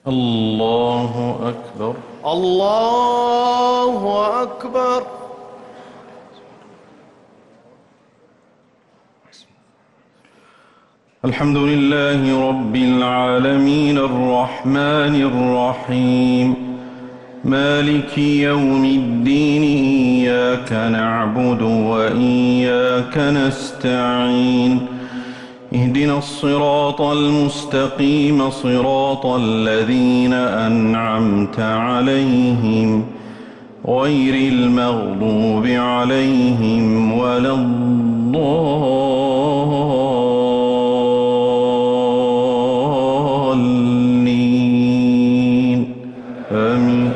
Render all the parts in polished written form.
الله أكبر. الله أكبر. الحمد لله رب العالمين الرحمن الرحيم مالك يوم الدين إياك نعبد وإياك نستعين اهدنا الصراط المستقيم صراط الذين أنعمت عليهم غير المغضوب عليهم ولا الضالين آمين.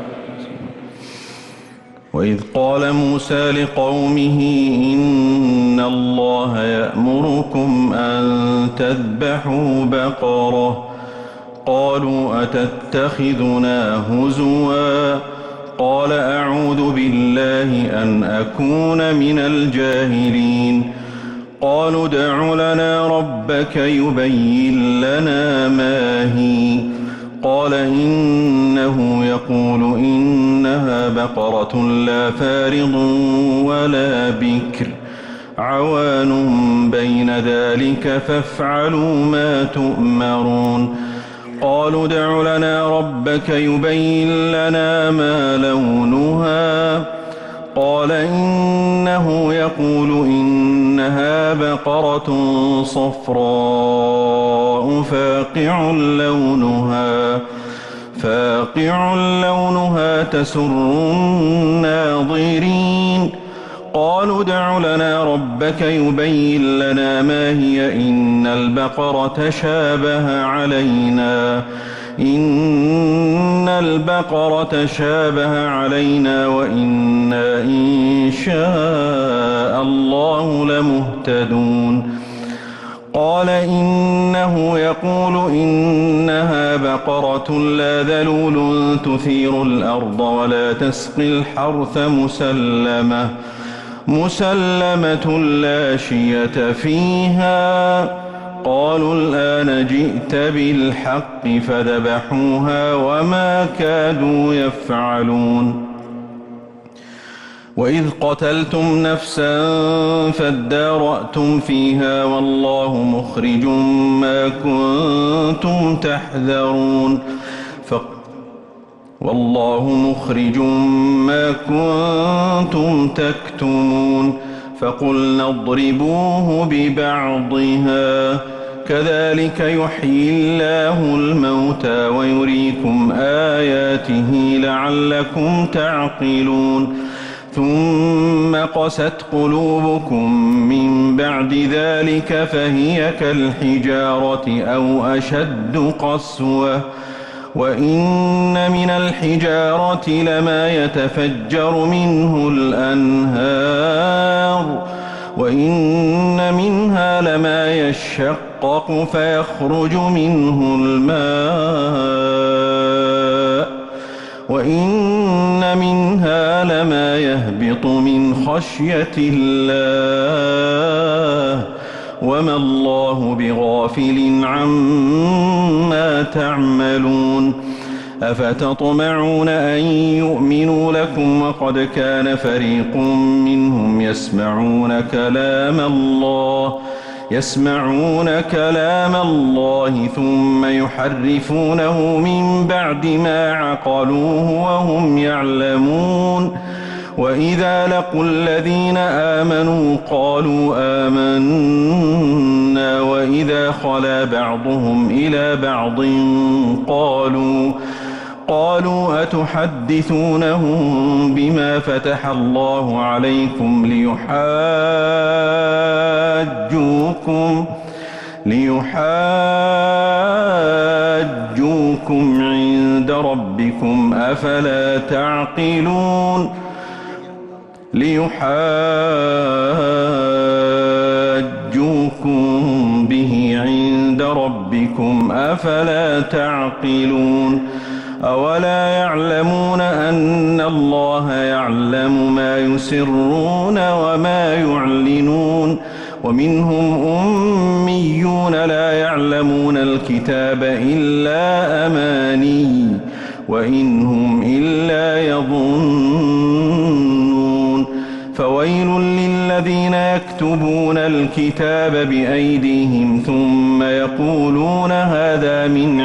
وإذ قال موسى لقومه إن الله يأمركم أن تذبحوا بقرة قالوا أتتخذنا هزوا قال أعوذ بالله أن أكون من الجاهلين قالوا ادع لنا ربك يبين لنا ما هي قال إنه يقول إنها بقرة لا فارض ولا بكر عوان بين ذلك فافعلوا ما تؤمرون قالوا ادع لنا ربك يبين لنا ما لونها قال إنه يقول إنها بقرة صفراء فاقع لونها تسر الناظرين قالوا ادع لنا ربك يبين لنا ما هي إن البقرة شابه علينا وإنا إن شاء الله لمهتدون قال إنه يقول إنها بقرة لا ذلول تثير الأرض ولا تسقي الحرث مسلمة لا شية فيها قالوا الآن جئت بالحق فذبحوها وما كادوا يفعلون وإذ قتلتم نفسا فادارأتم فيها والله مخرج ما كنتم تكتمون فقلنا اضربوه ببعضها كذلك يحيي الله الموتى ويريكم آياته لعلكم تعقلون ثم قست قلوبكم من بعد ذلك فهي كالحجارة أو أشد قسوة وإن من الحجارة لما يتفجر منه الأنهار وإن منها لما يشقق فيخرج منه الماء وإن منها لما يهبط من خشية الله وما الله بغافل عما تعملون أفتطمعون أن يؤمنوا لكم وقد كان فريق منهم يسمعون كلام الله ثم يحرفونه من بعد ما عقلوه وهم يعلمون وإذا لقوا الذين آمنوا قالوا آمنا وإذا خلا بعضهم إلى بعض قالوا أتحدثونهم بما فتح الله عليكم ليحاجوكم عند ربكم أفلا تعقلون ليحاجوكم به عند ربكم أفلا تعقلون أولا يعلمون أن الله يعلم ما يسرون وما يعلنون ومنهم أميون لا يعلمون الكتاب إلا أماني وإن هم إلا يظنون فويل للذين يكتبون الكتاب بأيديهم ثم يقولون هذا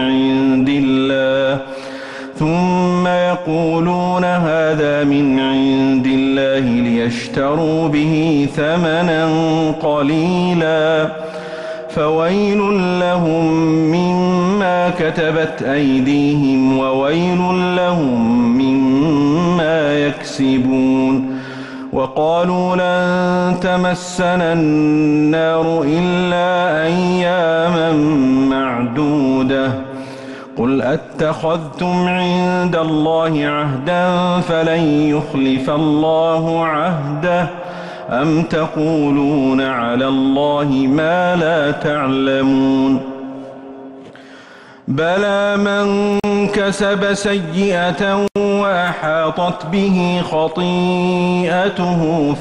من عند الله ليشتروا به ثمنا قليلا فويل لهم مما كتبت أيديهم وويل لهم مما يكسبون وقالوا لن تمسنا النار إلا أياما معدودة قل أتخذتم عند الله عهدا فلن يخلف الله عهده أم تقولون على الله ما لا تعلمون بلى من كسب سيئة وأحاطت به خطيئته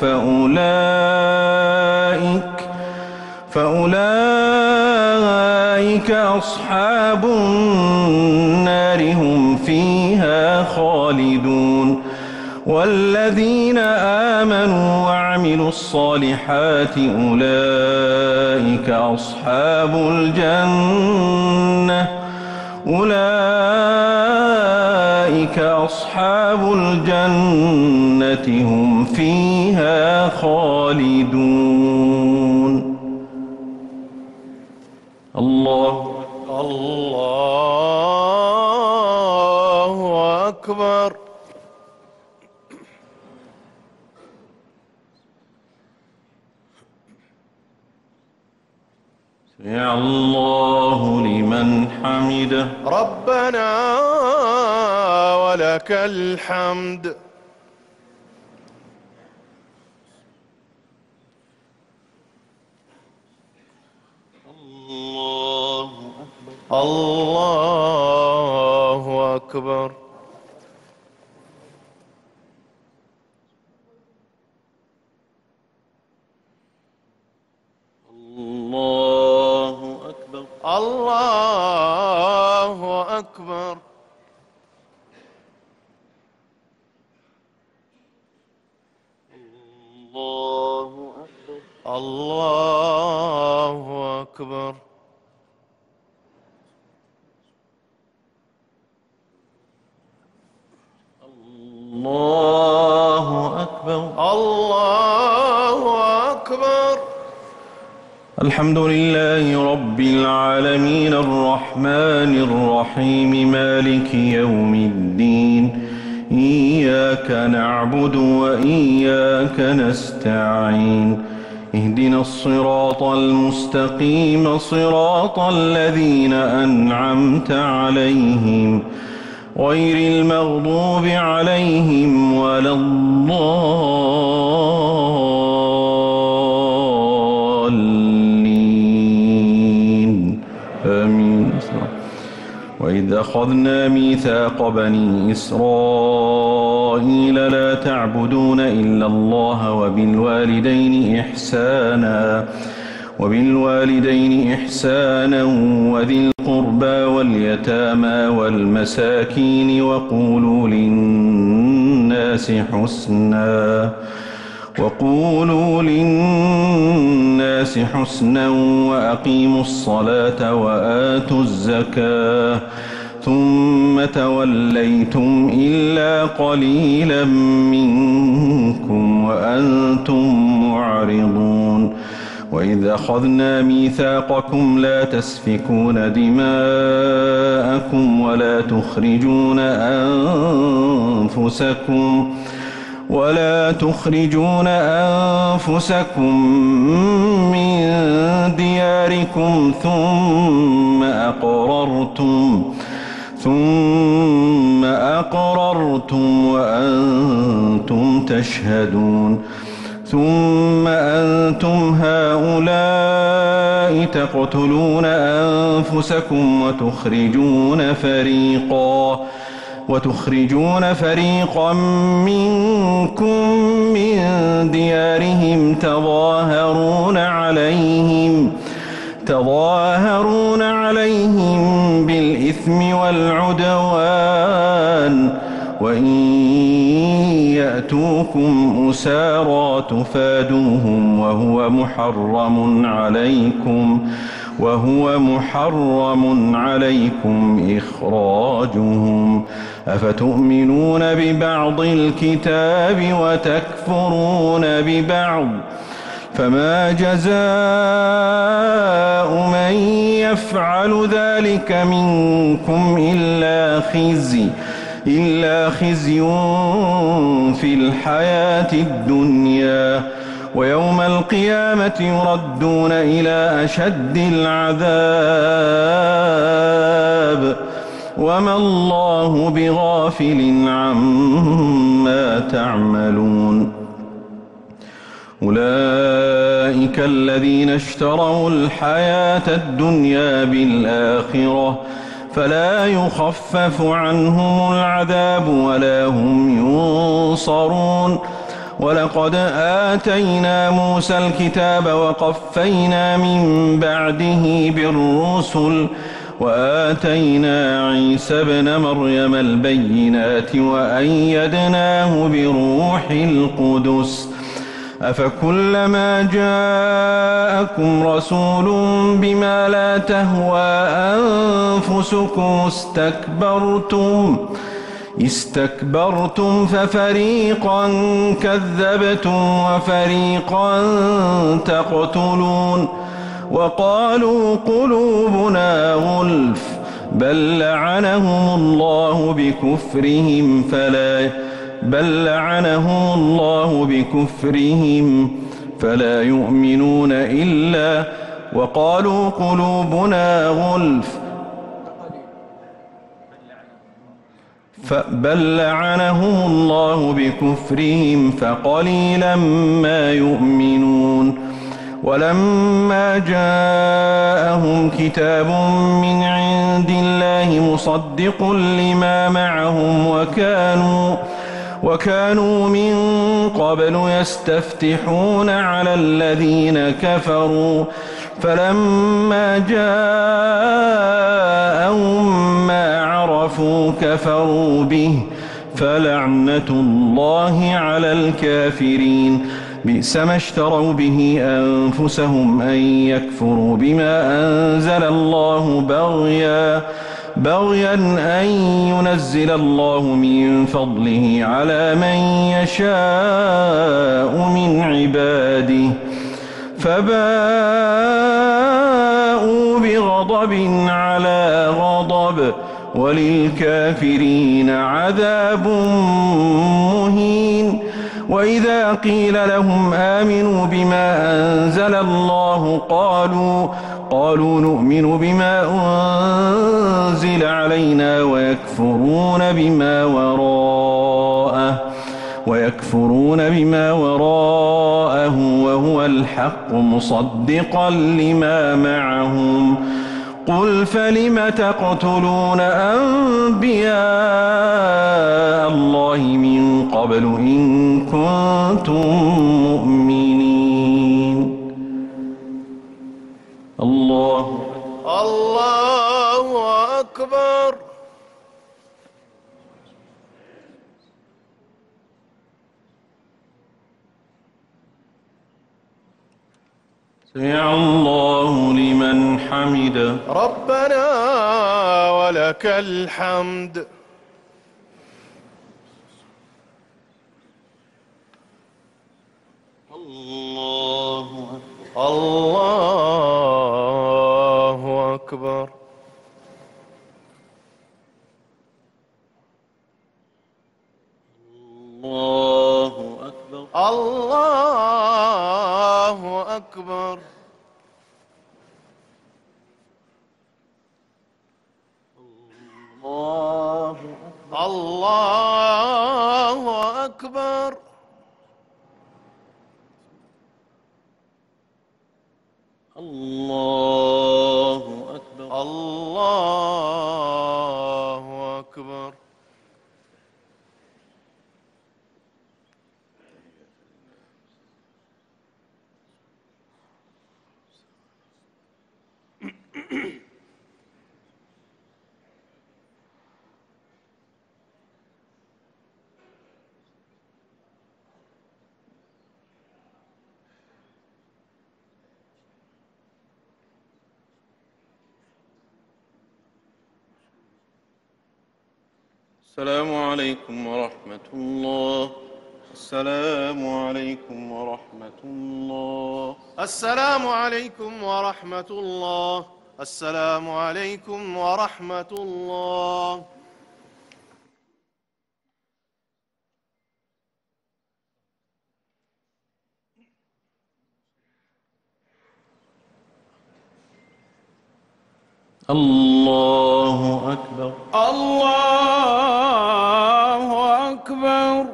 فأولئك أصحاب النار هم فيها خالدون والذين آمنوا وعملوا الصالحات أولئك أصحاب الجنة هم فيها خالدون الله أكبر سمع الله لمن حمده ربنا ولك الحمد الله أكبر الله أكبر الله أكبر الله أكبر الله أكبر الله أكبر الحمد لله رب العالمين الرحمن الرحيم مالك يوم الدين إياك نعبد وإياك نستعين اهدنا الصراط المستقيم صراط الذين أنعمت عليهم غير المغضوب عليهم ولا الضالين آمين وإذ أخذنا ميثاق بني إسرائيل لا تعبدون إلا الله وبالوالدين إحسانا وذي القربى واليتامى والمساكين وقولوا للناس حسنا وأقيموا الصلاة وآتوا الزكاة ثم توليتم إلا قليلا منكم وأنتم معرضون وإذ أخذنا ميثاقكم لا تسفكون دماءكم ولا تخرجون أنفسكم من دياركم ثم أقررتم وأنتم تشهدون ثم أنتم هؤلاء تقتلون أنفسكم وتخرجون فريقا منكم من ديارهم تظاهرون عليهم بالإثم والعدوان وإن يأتوكم أسارى تفادوهم وهو محرم عليكم إخراجهم أفتؤمنون ببعض الكتاب وتكفرون ببعض فما جزاء من يفعل ذلك منكم إلا خزي في الحياة الدنيا ويوم القيامة يردون إلى أشد العذاب وما الله بغافل عما تعملون أولئك الذين اشتروا الحياة الدنيا بالآخرة فلا يخفف عنهم العذاب ولا هم ينصرون ولقد آتينا موسى الكتاب وقفينا من بعده بالرسل وآتينا عيسى ابن مريم البينات وأيدناه بروح القدس أفكلما جاءكم رسول بما لا تهوى أنفسكم استكبرتم ففريقا كذبتم وفريقا تقتلون وقالوا قلوبنا غلف بل لعنهم الله بكفرهم فلا يؤمنون إلا وقالوا قلوبنا غلف بل لعنهم الله بكفرهم فقليلا ما يؤمنون ولما جاءهم كتاب من عند الله مصدق لما معهم وكانوا من قبل يستفتحون على الذين كفروا فلما جاءهم ما عرفوا كفروا به فلعنة الله على الكافرين بئس ما اشتروا به أنفسهم أن يكفروا بما أنزل الله بغيا أن ينزل الله من فضله على من يشاء من عباده فباءوا بغضب على غضب وللكافرين عذاب مهين وإذا قيل لهم آمنوا بما أنزل الله قالوا نؤمن بما أنزل علينا ويكفرون بما وراءه وهو الحق مصدقا لما معهم قل فلم تقتلون أنبياء الله من قبل إن كنتم مؤمنين الله أكبر. سمع الله لمن حمده ربنا ولك الحمد. الله أكبر. الله أكبر. الله أكبر. الله أكبر. الله أكبر. الله أكبر. السلام عليكم ورحمة الله. السلام عليكم ورحمة الله. السلام عليكم ورحمة الله. السلام عليكم ورحمة الله. الله أكبر. الله أكبر.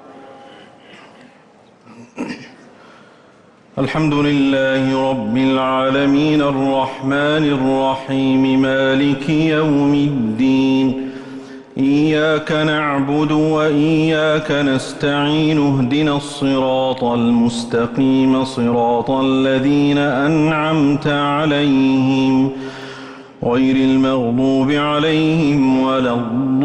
الحمد لله رب العالمين الرحمن الرحيم مالك يوم الدين. إياك نعبد وإياك نستعين اهدنا الصراط المستقيم صراط الذين أنعمت عليهم غير المغضوب عليهم ولا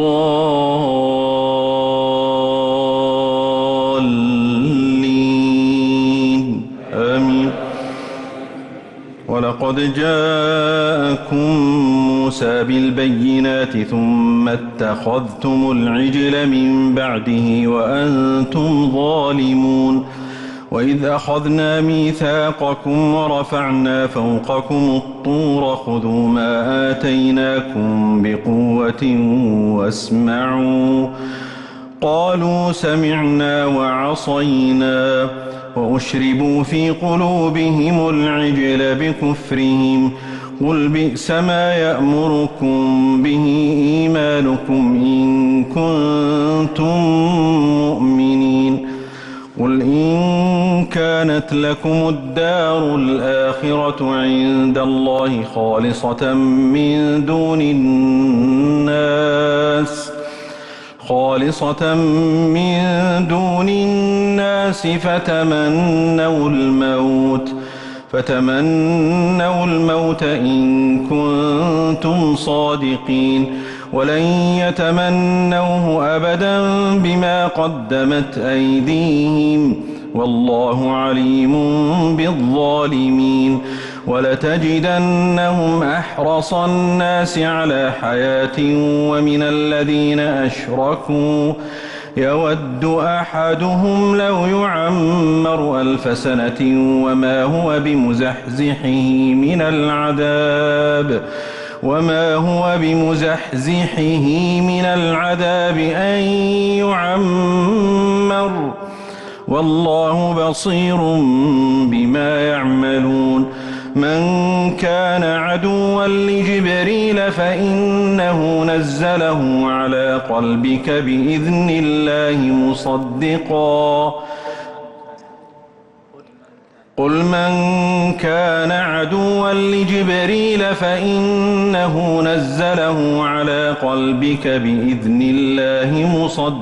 الضالين آمين. ولقد جاءكم موسى بالبينات ثم اتخذتم العجل من بعده وأنتم ظالمون. وإذ أخذنا ميثاقكم ورفعنا فوقكم الطور خذوا ما آتيناكم بقوة واسمعوا. قالوا سمعنا وعصينا وأشربوا في قلوبهم العجل بكفرهم. قل بئس ما يأمركم به إيمانكم إن كنتم مؤمنين. قل إن كانت لكم الدار الآخرة عند الله خالصة من دون الناس فتمنوا الموت إن كنتم صادقين ولن يتمنوه أبدا بما قدمت أيديهم والله عليم بالظالمين. ولتجدنهم أحرص الناس على حياة ومن الذين أشركوا يود أحدهم لو يعمر 1000 سنة وما هو بمزحزحه من العذاب أن يعمر والله بصير بما يعملون. من كان عدوا لجبريل فإنه نزله على قلبك بإذن الله قل من كان عدوا لجبريل فإنه نزله على قلبك بإذن الله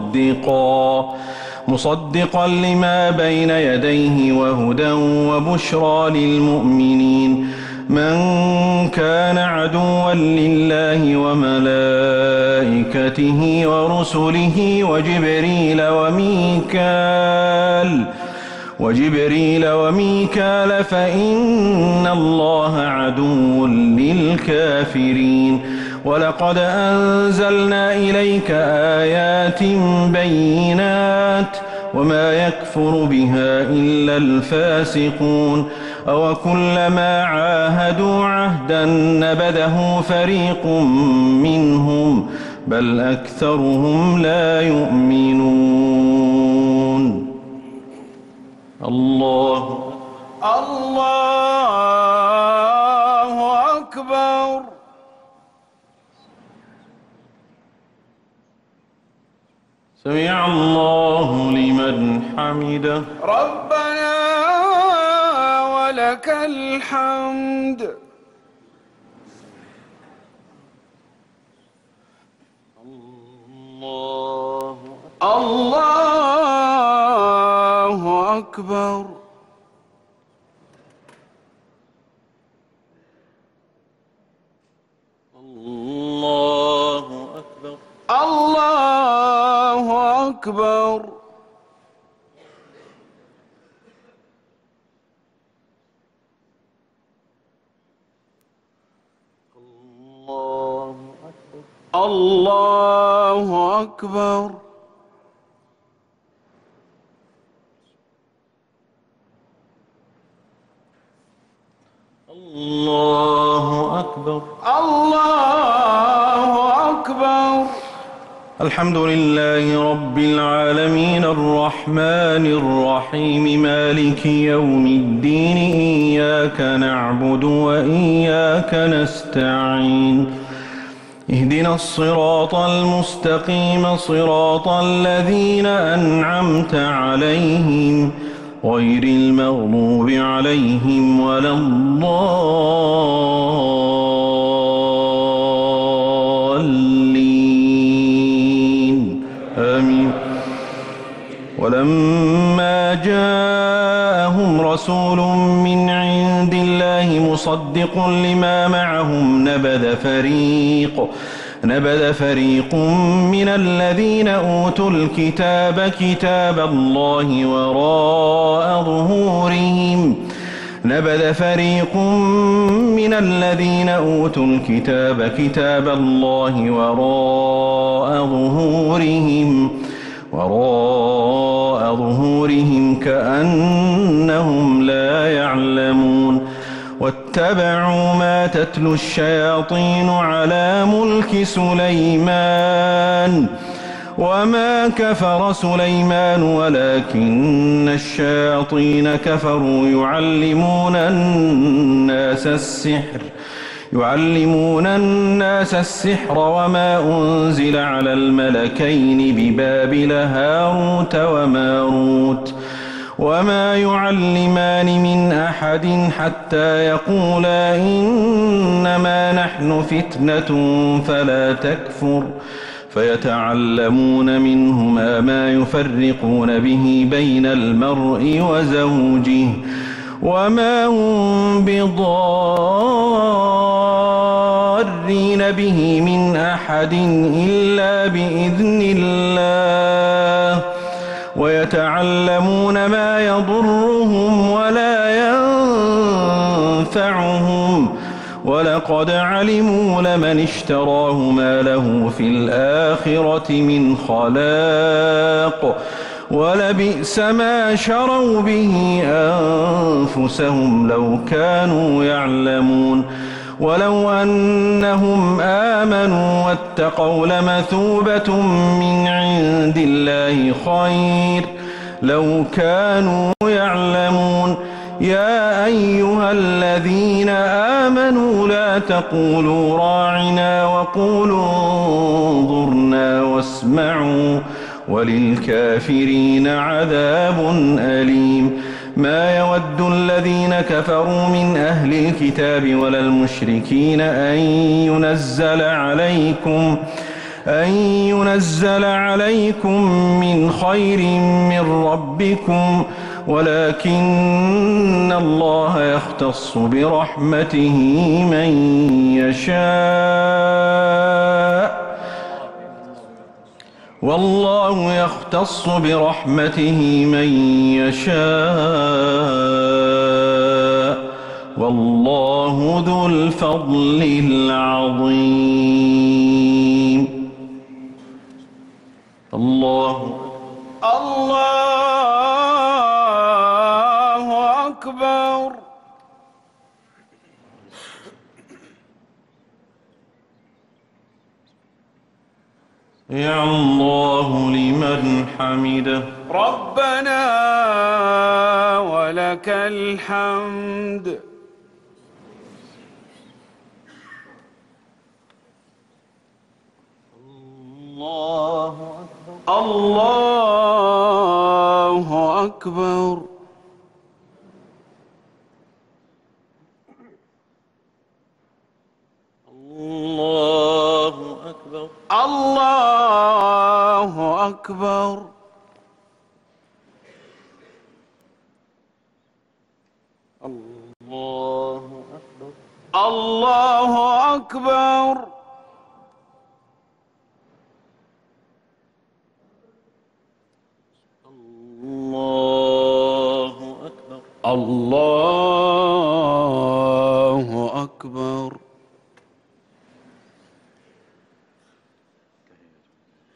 مصدقا لما بين يديه وهدى وبشرى للمؤمنين. من كان عدوا لله وملائكته ورسله وجبريل وميكال فإن الله عدو للكافرين. ولقد أنزلنا إليك آيات بينات وما يكفر بها إلا الفاسقون. أوكلما عاهدوا عهدا نبذه فريق منهم بل أكثرهم لا يؤمنون. الله أكبر. سمع الله لمن حمده. ربنا ولك الحمد. الله أكبر. الله أكبر. الله أكبر. الله الله أكبر. الله أكبر. الله أكبر. الحمد لله رب العالمين الرحمن الرحيم مالك يوم الدين إياك نعبد وإياك نستعين اهدنا الصراط المستقيم صراط الذين أنعمت عليهم غير المغضوب عليهم ولا الضالين آمين. ولما جاءهم رسول من عند الله مصدق لما معهم نبذ فريق من الذين أوتوا الكتاب كتاب الله وراء ظهورهم كأنهم لا يعلمون واتبعوا ما تتلو الشياطين على ملك سليمان وما كفر سليمان ولكن الشياطين كفروا يعلمون الناس السحر وما أنزل على الملكين ببابل هاروت وماروت وما يعلمان من أحد حتى يقولا إنما نحن فتنة فلا تكفر فيتعلمون منهما ما يفرقون به بين المرء وزوجه وما هم بضارين به من أحد إلا بإذن الله ويتعلمون ما يضرهم ولا ينفعهم ولقد علموا لمن اشتراه ما له في الآخرة من خلاق ولبئس ما شروا به أنفسهم لو كانوا يعلمون ولو أنهم آمنوا واتقوا لمثوبة من عند الله خير لو كانوا يعلمون يا أيها الذين آمنوا لا تقولوا راعنا وقولوا انظرنا واسمعوا وللكافرين عذاب أليم ما يود الذين كفروا من أهل الكتاب ولا المشركين أن ينزل عليكم من خير من ربكم ولكن الله يختص برحمته من يشاء والله يختص برحمته من يشاء والله ذو الفضل العظيم. الله أكبر. يا الله لمن حمده ربنا ولك الحمد. الله أكبر. الله أكبر. الله أكبر. الله أكبر. الله أكبر. الله أكبر. الله أكبر. الله أكبر.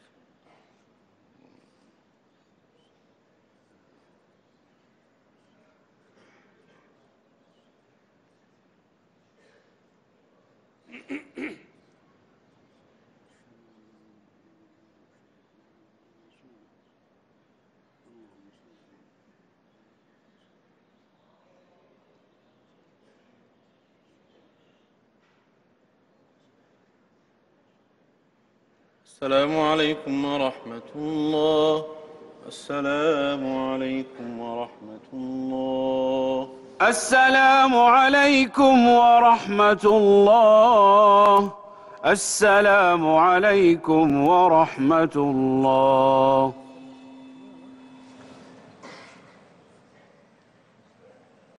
السلام عليكم ورحمة الله. السلام عليكم ورحمة الله. السلام عليكم ورحمة الله. السلام عليكم ورحمة الله.